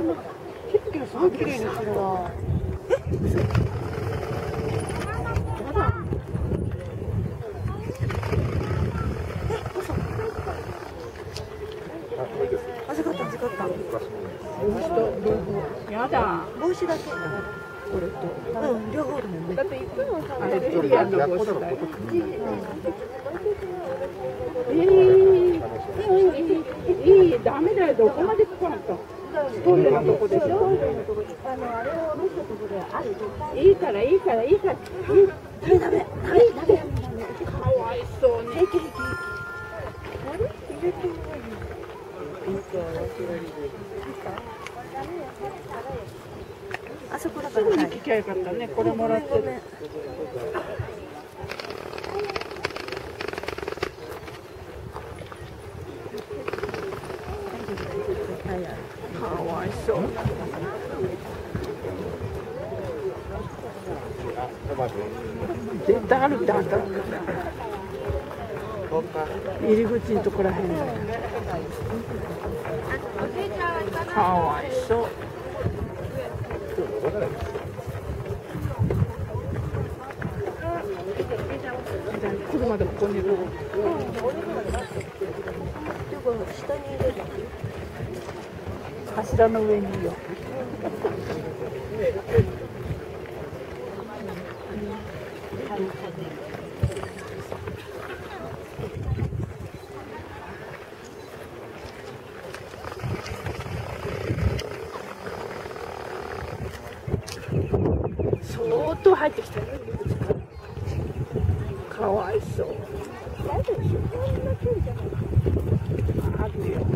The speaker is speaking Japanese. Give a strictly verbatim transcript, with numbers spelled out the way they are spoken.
景色がすごい綺麗にするな。え、嘘。やだ。え、嘘。預かった預かった。帽子と両方。やだ。帽子だけ。これと。うん、両方だもんね。だっていつもあれジュリアンの帽子だよ。えー、いい、ダメだよ。どこまで使うの？トイレのとこでしょ。あのあれを見せたとこである。いいからいいからいいから。ダメダメダメダメ。かわいそうに。平気平気。あれ？入れてない。あそこだから。すぐに聞きゃよかったね。これもらってる。かわいそう。絶対あるってあんた。入り口のとこらへんだよ。かわいそう。車でここにいる。下にいる。柱の上にいるよ。相当入ってきたよ。かわいそう。あるよ。